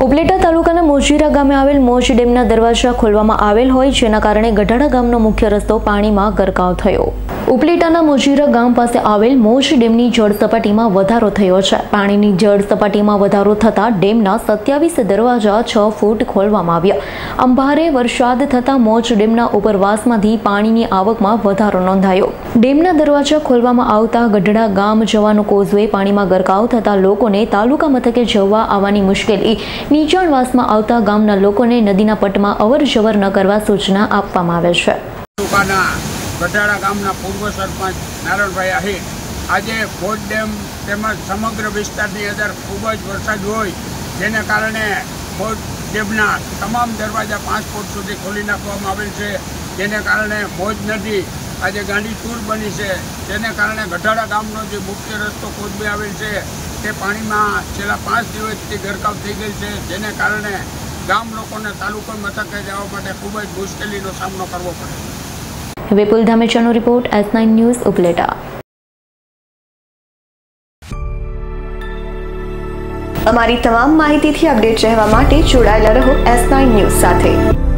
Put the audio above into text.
ઉપલેટા તાલુકાના મોજીરા ગામે આવેલ મોજ ડેમના દરવાજા ખોલવામાં આવેલ હોય જેના કારણે ગઢડા ગામનો મુખ્ય રસ્તો પાણીમાં ગરકાવ થયો। ઉપલેટાના મોજીરા ગામ પાસે આવેલ મોજ ડેમની જળ સપાટીમાં વધારો થયો છે। પાણીની જળ સપાટીમાં વધારો થતાં ડેમના 27 દરવાજા 6 ફૂટ ખોલવામાં આવ્યા। આમ ભારે વરસાદ થતાં મોજ ડેમના ઉપરવાસમાંથી પાણીની આવકમાં વધારો નોંધાયો। ડેમના દરવાજા ખોલવામાં આવતા ગઢડા ગામ જવાનો કોઝવે પાણીમાં ગરકાવ થતાં લોકોને તાલુકા મથકે જવા આવવાની મુશ્કેલી નીચાણવાસમાં આવતા ગામના લોકોને નદીના પટમાં અવરજવર ન કરવા સૂચના આપવામાં આવે છે। ગઢડા ગામના પૂર્વ સરપંચ નારાયણભાઈ આહિર આજે મોજ ડેમ તેમજ સમગ્ર વિસ્તારની અંદર ખૂબ જ વરસાદ હોય જેને કારણે મોજ ડેમના તમામ દરવાજા 5 ફૂટ સુધી ખોલી નાખવામાં આવેલ છે, જેને કારણે મોજ નદી આજે ગાંડીતુર બની છે। જેને કારણે ગઢડા ગામનો જે મુખ્ય રસ્તો કોઝવે આવેલ છે તે પાણીમાં છેલ્લા 5 દિવસથી ગરકાવ થઈ ગયેલ છે, જેને કારણે ગામ લોકોને તાલુકા મથકે જવા માટે ખૂબ જ મુશ્કેલીનો સામનો કરવો પડે છે। વિપુલ ધામેચાનો રિપોર્ટ S9 ન્યૂઝ ઉપલેટા। અમારી તમામ માહિતીથી અપડેટ રહેવા માટે જોડાયેલા રહો S9 ન્યૂઝ સાથે।